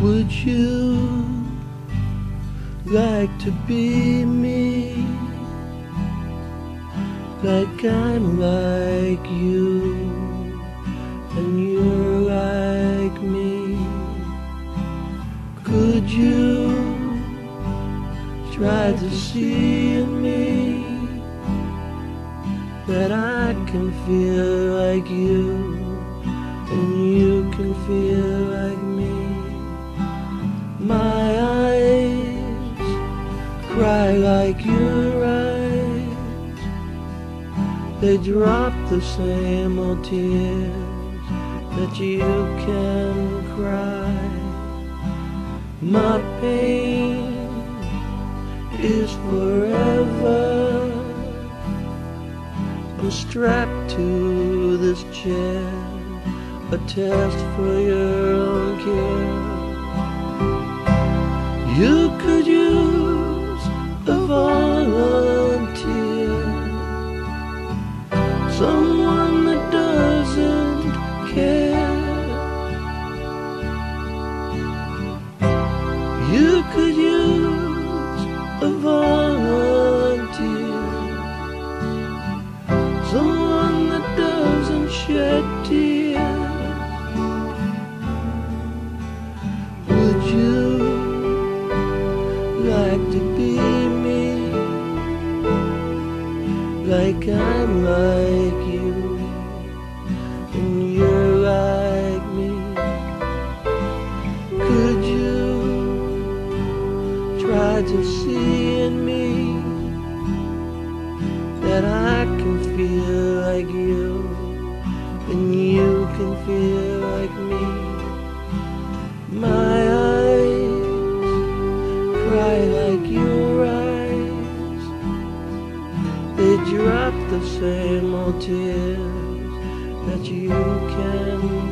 Would you like to be me, like I'm like you, and you're like me? Could you try to see in me that I can feel like you, and you can feel like me? My eyes cry like your eyes, they drop the same old tears that you can cry. My pain is forever. I'm strapped to this chair, a test for your own care. You could use a volunteer, someone that doesn't care. You could use a volunteer, someone that doesn't shed tears. Would you like to be me, like I'm like you, and you're like me? Could you try to see in me that I can feel like you, and you can feel like me? My eyes cry like your eyes, they drop the same old tears that you can